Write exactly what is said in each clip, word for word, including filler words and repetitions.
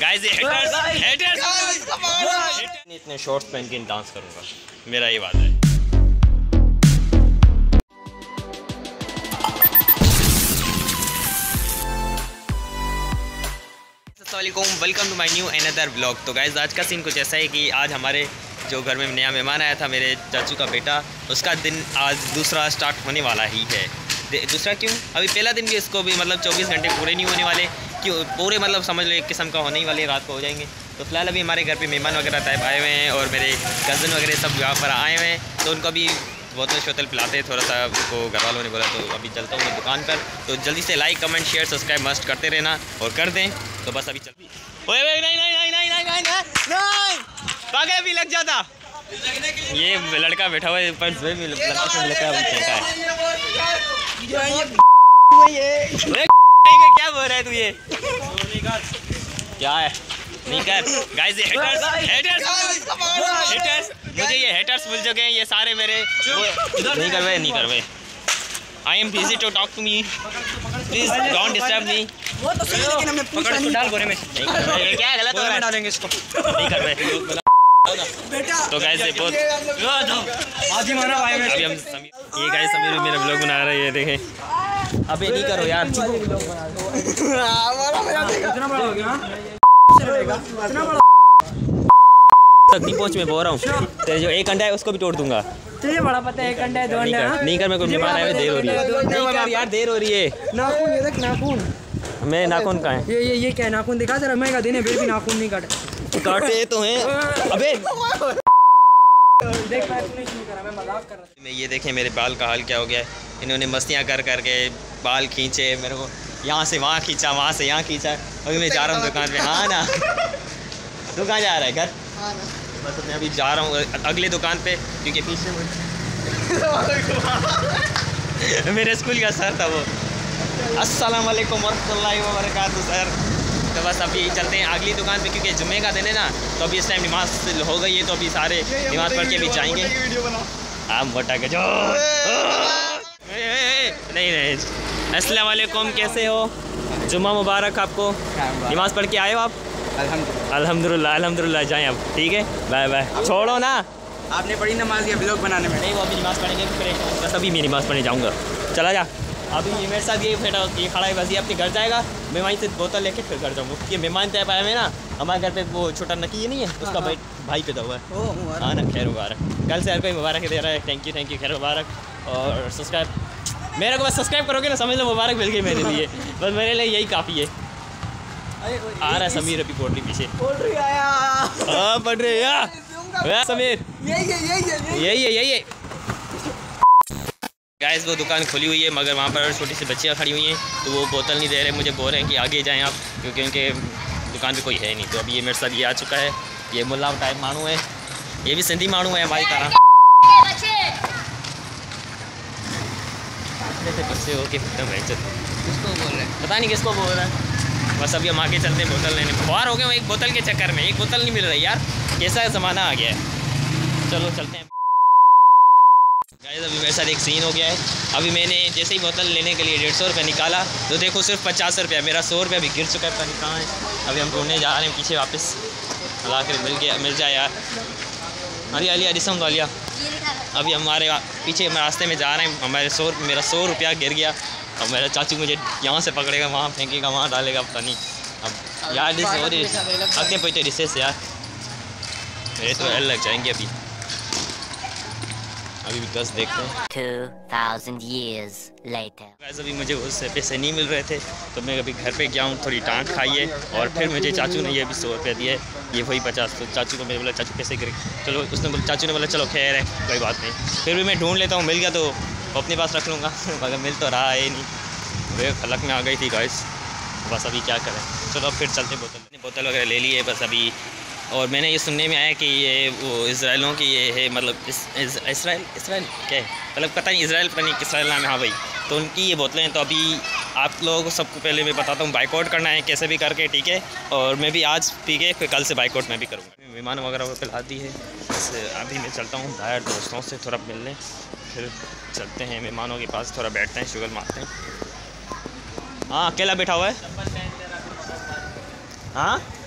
Guys ये haters haters इतने shorts पहन के डांस करूंगा, मेरा ये वादा है। Welcome to my new another vlog. तो गाइस आज का सीन कुछ ऐसा है कि आज हमारे जो घर में नया मेहमान आया था, मेरे चाचू का बेटा, उसका दिन आज दूसरा स्टार्ट होने वाला ही है। दूसरा क्यों? अभी पहला दिन भी इसको भी मतलब चौबीस घंटे पूरे नहीं होने वाले, क्यों पूरे मतलब समझ लो एक किस्म का होने ही वाले, रात को हो जाएंगे। तो फिलहाल अभी हमारे घर पे मेहमान वगैरह टाइप आए हुए हैं और मेरे कज़न वगैरह सब यहाँ पर आए हुए हैं, तो उनको भी बोतल शोतल पिलाते हैं थोड़ा सा। उनको घर वालों ने बोला तो अभी चलता हूँ मैं दुकान पर। तो जल्दी से like comment share subscribe must करते रहना और कर दें। तो बस अभी चल ओए नहीं नहीं नहीं नहीं नहीं नहीं नहीं पागल भी लग जाता। ये लड़का बैठा हुआ है पर जो भी लड़का है वो फेंका है। क्या बोल रहा है तू? ये क्या है? नहीं कर गाइस, ये हेटर्स हेटर्स हेटर्स मुझे ये हेटर्स मिल चुके हैं, ये सारे मेरे नहीं कर रहे नहीं कर रहे। I am busy to talk to me, please don't disturb me. वो तो सही, लेकिन हमने पूछा नहीं। डाल गोरे में नहीं कर रहे, क्या गलत हो रहा है? डालेंगे इसको, नहीं कर रहे तो गाइस ये बहुत आज ही मारा भाई में। अभी हम समीर, ये गाइस समीर मेरा व्लॉग बना रहा है, ये देखें। अबे नहीं करो यार, कितना बड़ा हो गया तक नहीं पहुँच, मैं बोल रहा हूँ। तेरे जो एक अंडा है उसको भी तोड़ दूंगा। तुझे बड़ा पता है एक अंडा है दो अंडा है। नहीं कर, मैं कोई बीमार है, देर हो रही है। नहीं कर यार, देर हो रही है। नाखून ये देख, नाखून मैं नाखून कहाँ है? ये ये ये क्या नाखून दिखा जरा, मैं का दिन है फिर भी नाखून नहीं काटे। काटे तो हैं। अबे देख मैं नहीं करा, मैं मजाक कर रहा था। मैं ये देखें मेरे बाल का हाल क्या हो गया है। इन्होंने मस्तियाँ कर करके बाल खींचे, मेरे को यहाँ से वहाँ खींचा, वहाँ से यहाँ खींचा। अभी मैं जा रहा हूँ दुकान पे। हाँ ना, तू कहाँ जा रहा है? घर। बस मैं अभी जा रहा हूँ अगले दुकान पे, क्योंकि पीछे मेरे स्कूल का सर था वो। अस्सलाम वालेकुम वरहमतुल्लाहि वबरकातुहू सर। तो बस अभी चलते हैं अगली दुकान पे, क्योंकि जुम्मे का दिन है ना, तो अभी इस टाइम नमाज हो गई है, तो अभी सारे नमाज पढ़ के भी जाएंगे। आप मोटा के जो नहीं नहीं। अस्सलाम वालेकुम, कैसे हो? जुम्मा मुबारक आपको। नमाज पढ़ के आए हो आप? अल्हम्दुलिल्लाह अल्हम्दुलिल्लाह। जाएँ अब, ठीक है, बाय बाय। छोड़ो ना, आपने बड़ी नमाज या ब्लॉग बनाने में। नहीं, वो अभी नमाज़ पढ़ेंगे, बस अभी मैं नमाज़ पढ़ने जाऊँगा। चला जा। अभी ये मेरे साथ ये बेटा ये खड़ा है, बस ये अपने घर जाएगा, मैं वहीं से बोतल लेके फिर घर जाऊँगा। ये मेहमान तय पाया में ना, हमारे घर पे वो छोटा नकी नहीं है, उसका भाई भाई पैदा हुआ है। हाँ ना, खैर मुबारक। कल से हर कोई मुबारक दे रहा है। थैंक यू थैंक यू, खैर मुबारक। और सब्सक्राइब मेरे को बस सब्सक्राइब करोगे ना, समझ लो मुबारक मिल गई मेरे लिए। बस मेरे लिए यही काफ़ी है। आ रहा है समीर अभी पोल्ट्री पीछे। पोल्ट्री आया। हाँ पढ़ रहे यार समीर, यही है यही है यही है यही है। गाइस वो दुकान खुली हुई है, मगर वहाँ पर छोटी सी बच्चियाँ खड़ी हुई हैं, तो वो बोतल नहीं दे रहे। मुझे बोल रहे हैं कि आगे जाएं आप, क्योंकि उनके दुकान पे कोई है नहीं। तो अभी ये मेरे साथ ये आ चुका है, ये मुल्ला टाइप मानू है, ये भी सिंधी मानू है हमारी तरह। गुस्से हो के किसको बोल रहे हैं, पता नहीं किसको बोल रहा है। बस अभी हम आगे चलते हैं बोतल लेने। बाहर हो गए एक बोतल के चक्कर में, एक बोतल नहीं मिल रही यार, कैसा ज़माना आ गया है। चलो चलते हैं। गाइस अभी मेरे साथ एक सीन हो गया है। अभी मैंने जैसे ही बोतल लेने के लिए डेढ़ सौ रुपये निकाला, तो देखो सिर्फ पचास रुपया, मेरा सौ रुपया भी गिर चुका है, पता कहाँ है। अभी हम ढूंढने जा रहे हैं पीछे, वापस ला कर मिल गया मिल जाए यार। अली अली अलिसम वालिया, अभी हमारे पीछे हम रास्ते में जा रहे हैं, हमारे सौ मेरा सौ रुपया गिर गया। अब मेरा चाचू मुझे यहाँ से पकड़ेगा, वहाँ फेंकेगा, वहाँ डालेगा, पता नहीं। अब यार डिस हो रही अगले पहुँचे डिशे से यार, मेरे तो एल लग जाएंगे अभी। अभी भी दस देखते हैं। two thousand years later. वैसे अभी मुझे उससे पैसे नहीं मिल रहे थे, तो मैं अभी घर पे गया हूँ, थोड़ी डांट खाई है, और फिर मुझे चाचू ने ये भी सौ रुपये दिए, ये वही पचास। तो चाचू को मैंने बोला चाचू पैसे गिरे, चलो उसने बोला, चाचू ने बोला चलो खैर है कोई बात नहीं। फिर भी मैं ढूंढ लेता हूँ, मिल गया तो अपने पास रख लूँगा, मगर मिल तो रहा है नहीं। वे खलक में आ गई थी गाइस, बस अभी क्या करें। चलो फिर चलते। बोतल बोतल वगैरह ले लिए बस अभी। और मैंने ये सुनने में आया कि ये वो इसराइलों की ये है, मतलब इस, इस, इसराइल इसराइल क्या है, मतलब पता नहीं, इसराइल पता नहीं इसराइल नाम है। हाँ भाई, तो उनकी ये बोतलें हैं। तो अभी आप लोगों को सबको पहले मैं बताता हूँ, बाइकआउट करना है कैसे भी करके, ठीक है। और मैं भी आज पी के फिर कल से बाइकआउट मैं भी करूँगा। मेहमान वगैरह पिला दी है, बस अभी मैं चलता हूँ बाहर दोस्तों से थोड़ा मिलने, फिर चलते हैं मेहमानों के पास, थोड़ा बैठते हैं, शुगर मारते हैं। हाँ अकेला बैठा हुआ है। हाँ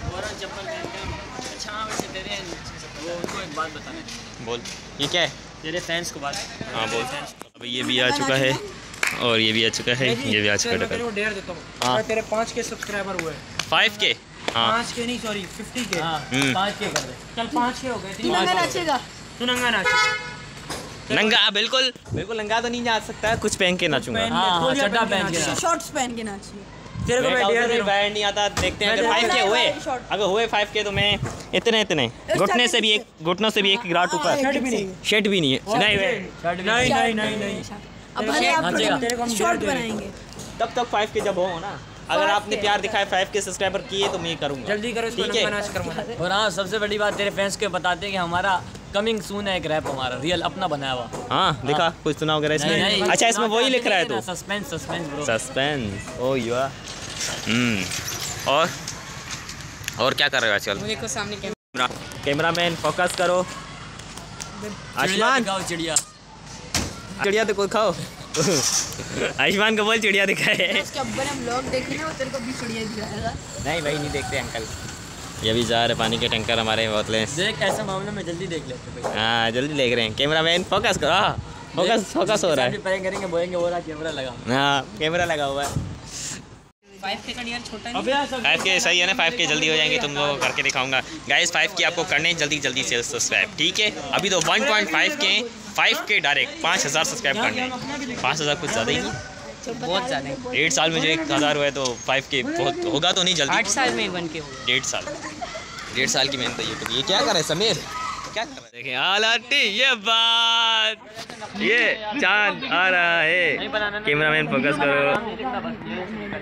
बोल ये क्या है? तेरे फैंस को बात। हाँ बोल। अभी ये भी आ चुका है और ये भी आ चुका है, ये भी आ चुका है। मैं तेरे को डेयर देता हूँ। हाँ। तेरे पाँच के सब्सक्राइबर हुए। फाइव के। हाँ पाँच के नहीं सॉरी फिफ्टी के। हम्म। पाँच के कर दे। चल पाँच के हो गए। तू नंगा नाचेगा। तू नंगा नाचेगा। नंगा बिल्कुल बिल्कुल नंगा तो नहीं जा सकता, कुछ पहन के नाचूंगा। हाँ, चड्डा पहन के नाच। शॉर्ट्स पहन के नाचिए। तेरे को मैं डेयर दे रहा हूँ। बैठ नहीं आता, देखते हैं अगर मैं फाइव के तो- हुए, शॉर्ट। अगर हुए फाइव के तो मैं इतने इतने घुटने से भी एक घुटनों से भी एक ग्राट ऊपर। शर्ट भी नहीं। शर्ट भी नहीं है। नहीं वे- नहीं नहीं नहीं नहीं। अब भले आप नाचेगा। तेरे को हम शॉर्ट डेयर दे रहे हैं। बनाएंगे। तब तक फाइव के जब हो ना, अगर आपने प्यार दिखाया फाइव के सब्सक्राइबर किए तो मैं करूँगा। जल्दी करो इसको ठीक है। नंगा नाच करवाना। और हाँ सबसे बड़ी बात तेरे फैंस को बताते हैं कि हमारा कमिंग सून है एक रैप हमारा रियल अपना बनाया हुआ। हाँ दिखा कुछ सुना वगैरह इसमें? अच्छा इसमें वही लिख रहा है तो suspense suspense bro. Suspense. Oh you are. Hmm. और और क्या कर रहे हो आजकल? देखो सामने कैमरा कैमरामैन फोकस करो। चिड़िया आयुष्मान दिखाओ चिड़िया। चिड़िया तो कोई खाओ। आयुष्मान को बोल चिड़िया दिखाए। उसके अब्बा ने व्लॉग देखे ना, वो तेरे को भी चिड़िया दिखाएगा। नहीं भाई नहीं देखते अंकल। ये भी जा रहे पानी के टैंकर हमारे बोतलें। देख ऐसे मामले में जल्दी देख लेते भाई। हाँ जल्दी देख रहे हैं। कैमरामैन फोकस करो। हाँ फोकस फोकस हो रहा है। पहले करेंगे बोलेंगे वो रहा कैमरा लगा। हाँ कैमरा लगा हुआ है। फाइव के का यार छोटा फाइव के सही है ना? फाइव के जल्दी हो जाएंगे, तुम लोगों को करके दिखाऊंगा। गाइस फाइव के आपको करने जल्दी जल्दी से सब्सक्राइब, ठीक है? अभी तो one point five K five K direct पाँच हज़ार सब्सक्राइब करने। पाँच हज़ार कुछ ज़्यादा ही नहीं, बहुत ज़्यादा। डेढ़ साल में जो एक हज़ार हुआ है तो फाइव के बहुत होगा तो नहीं जल्दी। आठ साल में वन के हो गए। डेढ़ साल डेढ़ साल की मेहनत है यूट्यूब। ये क्या कर रहे हैं समीर? क्या कर रहे हैं? देखें आलाटी ये बात, ये चांद आ रहा है। कैमरामैन फोकस करो।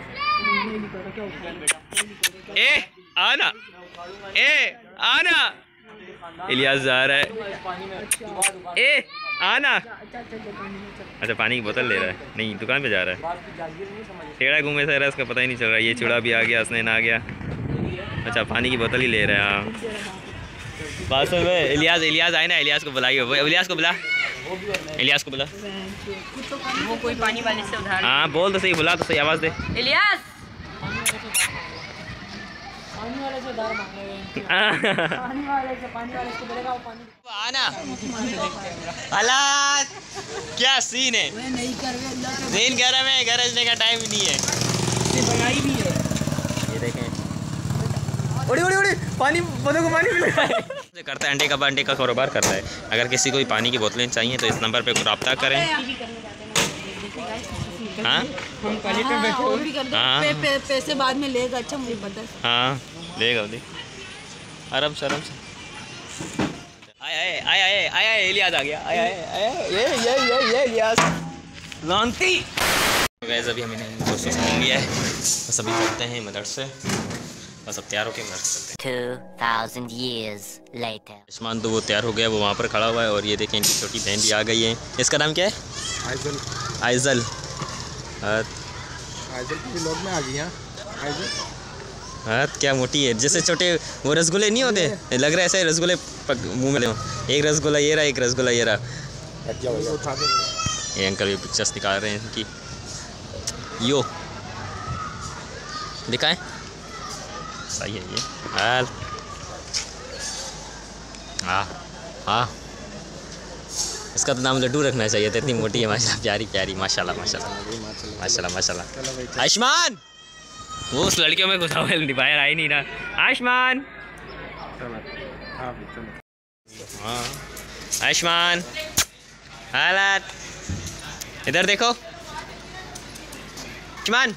ए आना ए आना इलियास जा रहा है। ए आना। अच्छा पानी की बोतल ले रहा है? नहीं दुकान पे जा रहा है। टेढ़ा घूमे से रहा, इसका पता ही नहीं चल रहा। ये चूड़ा भी आ गया, हसनैन आ गया। अच्छा पानी की बोतल ही ले रहे हैं। हाँ बात सुन में इलियास इलियास आए ना, इलियास को बुलाइए। इलियास को बुला, इलियास को बुला। वो कोई पानी वाले से उधार। हाँ बोल तो सही, बुला तो सही, आवाज़ दे। इलियास पानी वाले से उधार मांग रहे हैं। पानी वाले से पानी वाले से बोलेगा वो पानी। आना हालात क्या सीन है? मैं नहीं कर रहे अल्लाह का। दिन गर्म है, गरजने का टाइम नहीं है। ये बनाई भी है। ये देखें उड़ी उड़ी उड़ी पानी पौधों को पानी मिल रहा है। करता है अंडे का अंडे का कारोबार करता है। अगर किसी को भी पानी की बोतलें चाहिए तो इस नंबर पे रब्ता करें। हाँ हम पहले पे बैठे वो भी कर दो। हाँ। पे, पे, पैसे बाद में लेगा। अच्छा मुझे पता है। हाँ लेगा दे आराम से आराम से। आया आया आया आया आया इलियास आ गया। आया आया ये ये ये ये इलियास लांती। गैस अभी हमने दोस्तों से मिल लिया है, बस अभी चलते हैं मदरसे। बस अब तैयार होके मदरसे। Two thousand years later. Ayushman तो वो तैयार हो गया, वो वहाँ पर खड़ा हुआ है। और ये देखें इनकी छोटी बहन भी आ गई है। इसका नाम क्या है? आइजल। आइजल। हाँ आइजल की व्लॉग में आ गई। हाँ आइजल हाँ क्या मोटी है, जैसे छोटे वो रसगुल्ले नहीं होते, लग रहा है ऐसे रसगुल्ले मुँह में ले। एक रसगुल्ला ये रहा, एक रसगुल्ला ये रहा। उठा दे। ये अंकल भी पिक्चर्स निकाल रहे हैं इनकी। यो दिखाएं सही है ये हाल। हाँ हाँ इसका तो नाम लड्डू रखना चाहिए था, इतनी मोटी है माशाल्लाह। प्यारी प्यारी माशाल्लाह माशाल्लाह माशाल्लाह माशाल्लाह। आयुष्मान वो उस लड़कियों में घुसा हुआ बाहर आ ही नहीं रहा। आयुष्मान हाँ आयुष्मान हालात इधर देखो। आयुष्मान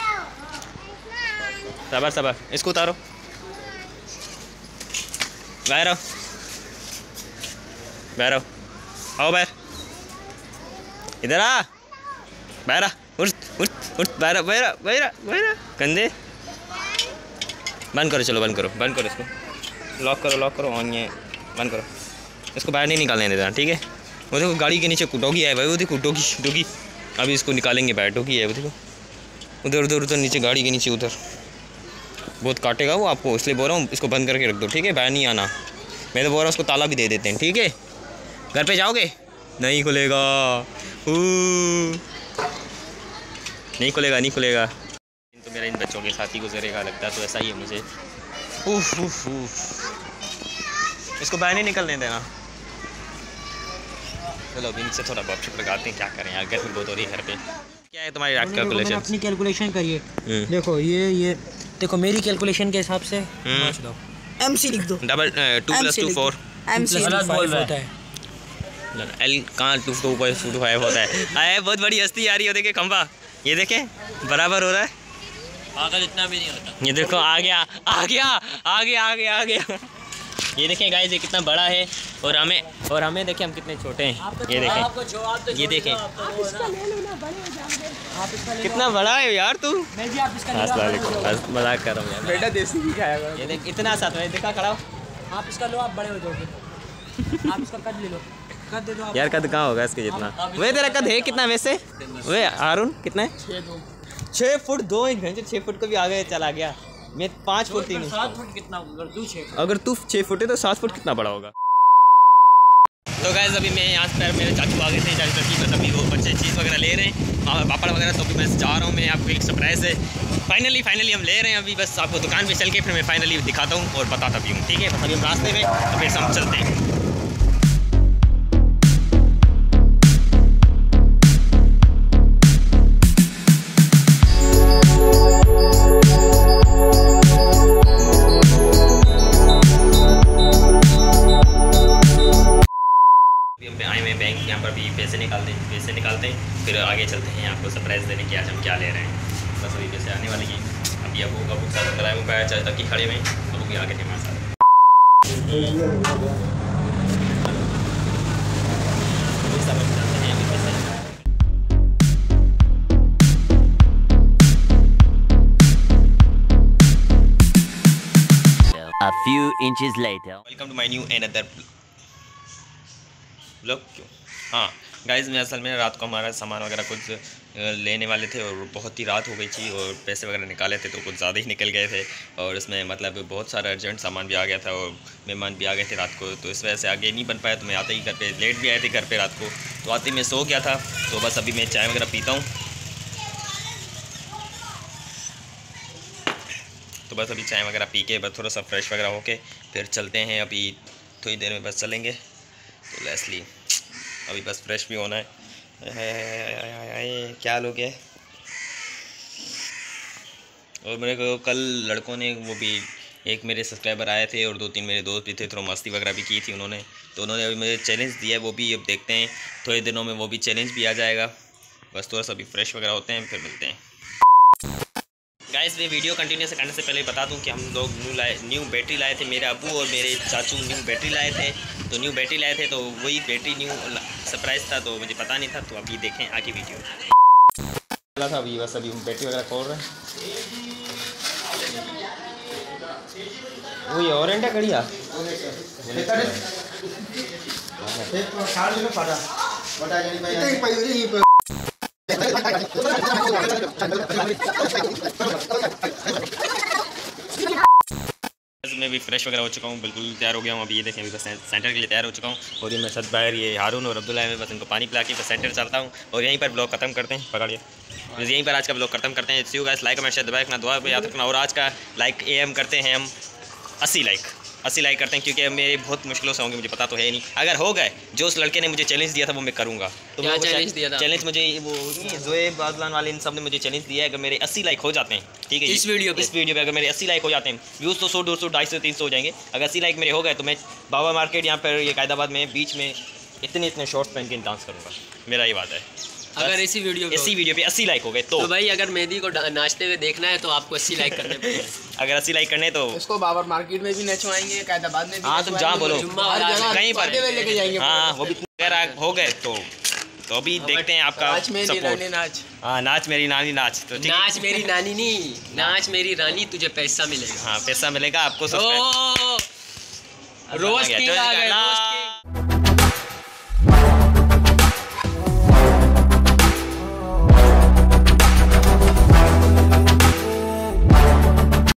सबर सबर इसको उतारो। बाहर आओ बाहर आओ आओ बाहर इधर आ बाहर आ उठ उठ उठ बाहर आ बाहर आ बाहर आ बाहर आ कंधे बंद करो। चलो बंद करो बंद करो इसको लॉक करो लॉक करो ऑन ये बंद करो। इसको बाहर नहीं निकालने देना ठीक है। वो देखो गाड़ी के नीचे डॉगी है भाई, वो देखो डॉगी डॉगी। अभी इसको निकालेंगे बाहर। डॉगी है वो देखो उधर उधर उधर नीचे गाड़ी के नीचे उधर। बहुत काटेगा वो आपको, इसलिए बोल रहा हूँ इसको बंद करके रख दो ठीक है। बाहर नहीं आना। मैं तो बोल रहा हूँ उसको ताला भी दे देते हैं ठीक है। घर पे जाओगे? नहीं खुलेगा नहीं खुलेगा नहीं खुलेगा। तो मेरा इन बच्चों के साथ ही गुजरेगा लगता है, तो ऐसा ही है मुझे। उफ उफ उफ, इसको बाहर नहीं निकलने देना। चलो अभी इनसे थोड़ा गपशप लगाते हैं, क्या करें यार, गर्मी बहुत हो रही है घर पे। क्या है तुम्हारी कैलकुलेशन? अपनी कैलकुलेशन करिए, देखो ये ये देखो मेरी कैलकुलेशन के हिसाब से एमसी लिख दो। Double two plus two four MC होता है। एल कहाँ two two point two five होता है। आए बहुत बड़ी हस्ती आ रही है, देखे खंबा, ये देखे बराबर हो रहा है। पागल इतना भी नहीं होता। ये देखो आ गया आ गया आ गया आ गया आ गया। ये देखें गाइस, ये कितना बड़ा है और हमें और हमें देखें हम कितने छोटे हैं। ये देखें ये देखें कितना बड़ा है यार तू। मजाक कर रहा हूँ यार, बेटा देसी भी खाएगा। ये देख इतना साथ में दिखा खड़ा हो। आप इसका लो, आप बड़े हो जाओगे। आप इसका कद ले लो, कद दे दो आप। यार कद कहाँ होगा इसके जितना? वे तेरा कद है कितना वैसे? वे हारून कितना है? छः फुट दो इंच। छः फुट को भी आगे चला गया। मैं पाँच फुट तीन इंच। सात फुट कितना होगा? तू छः अगर तू छः फुट है तो सात फुट कितना बड़ा होगा? तो गाइस अभी मैं यहाँ पर मेरे चाचू आ गए थे, चाचू की बस अभी वो बच्चे चीज़ वगैरह ले रहे हैं, पापड़ वगैरह। तो अभी मैं जा रहा हूँ, मैं आपको एक सरप्राइज़ है। फाइनली फाइनली हम ले रहे हैं अभी, बस आपको दुकान पे चल के फिर मैं फाइनली दिखाता हूँ और बताता भी हूँ, ठीक है? बस अभी हम रास्ते में, तो फिर हम चलते हैं। यहाँ पर भी पैसे निकालते हैं पैसे निकालते हैं फिर आगे चलते हैं आपको सरप्राइज़ देने की आज हम क्या ले रहे हैं। बस अभी पैसे आने वाले हैं। अभी अबू का बुक साथ कराए हुए पैर चाहे तक कि खड़े में अबू भी आगे थे हमारे साथ। A few inches later. Welcome to my new another blog. क्यों हाँ गाइज़, मैं असल में रात को हमारा सामान वगैरह कुछ लेने वाले थे और बहुत ही रात हो गई थी और पैसे वगैरह निकाले थे तो कुछ ज़्यादा ही निकल गए थे और इसमें मतलब बहुत सारा अर्जेंट सामान भी आ गया था और मेहमान भी आ गए थे रात को, तो इस वजह से आगे नहीं बन पाया। तो मैं आते ही घर पे लेट भी आए थे घर पे रात को, तो आते ही मैं सो गया था। तो बस अभी मैं चाय वगैरह पीता हूँ, तो बस अभी चाय वगैरह पी के बस थोड़ा सा फ्रेश वगैरह होके फिर चलते हैं। अभी थोड़ी देर में बस चलेंगे, तो लेसली अभी बस फ्रेश भी होना है। आए, क्या लोग है। और मेरे को कल लड़कों ने वो भी एक मेरे सब्सक्राइबर आए थे और दो तीन मेरे दोस्त भी थे, थोड़ा मस्ती वगैरह भी की थी उन्होंने, तो उन्होंने अभी मुझे चैलेंज दिया है, वो भी अब देखते हैं थोड़े दिनों में वो भी चैलेंज भी आ जाएगा। बस थोड़ा सा अभी फ्रेश वगैरह होते हैं फिर मिलते हैं। गाइस मैं वीडियो कंटिन्यू से करने से पहले बता दूं कि हम लोग न्यू लाए न्यू बैटरी लाए थे, मेरे अबू और मेरे चाचू न्यू बैटरी लाए थे। तो न्यू बैटरी लाए थे तो वही बैटरी न्यू सरप्राइज़ था, तो मुझे पता नहीं था। तो अभी देखें आगे वीडियो था। अभी बस अभी हम बैटरी वगैरह खोल रहे हैं। वो ये ऑरेंज है कड़िया मैं भी फ्रेश वगैरह हो चुका हूँ, बिल्कुल तैयार हो गया हूँ। अभी ये देखें, अभी बस सेंटर के लिए तैयार हो चुका हूँ और ये मैं सद बाहर ये हारून और अब्दुल्ला में बस इनको पानी पिला के बस सेंटर चलता हूँ और यहीं पर ब्लॉग खत्म करते हैं। पकड़िए, बस यहीं पर आज का ब्लॉग खत्म करते हैं। See you guys, like comment share दबाए रखना, दुआ पे याद रखना। और आज का लाइक एम करते हैं हम अस्सी लाइक अस्सी लाइक करते हैं, क्योंकि मेरे बहुत मुश्किलों से होंगे, मुझे पता तो है नहीं। अगर हो गए, जो उस लड़के ने मुझे चैलेंज दिया था वो मैं करूँगा। तो मैं चैलेंज दिया था चैलेंज मुझे वो जोएब बादलान वाले इन सब ने मुझे चैलेंज दिया है, अगर मेरे अस्सी लाइक हो जाते हैं, ठीक है, इस वीडियो पे इस वीडियो पे अगर मेरे अस्सी लाइक हो जाते हैं, व्यूज़ तो सौ दो सौ ढाई सौ तीन सौ हो जाएंगे। अगर अस्सी लाइक मेरे हो गए तो मैं बाबा मार्केट यहाँ पर ये कायदाबाद में बीच में इतने इतने शॉर्ट्स पहन के डांस करूँगा। मेरा ये बात है। अगर इसी वीडियो इसी वीडियो पे अस्सी लाइक हो गए तो, तो भाई अगर मेहदी को नाचते हुए देखना है तो आपको अस्सी लाइक करने पड़ेंगे। अगर अस्सी लाइक करने तो इसको बाबर मार्केट में भी नचवाएंगे, कायदाबाद में भी। हाँ तुम जहाँ बोलो कहीं पर लेके जाएंगे। हाँ वो भी अगर हो गए तो तो अभी देखते हैं आपका सपोर्ट। नाच हाँ नाच मेरी नानी नाच, तो नाच मेरी नानी नहीं, नाच मेरी रानी, तुझे पैसा मिलेगा। हाँ पैसा मिलेगा आपको। रोज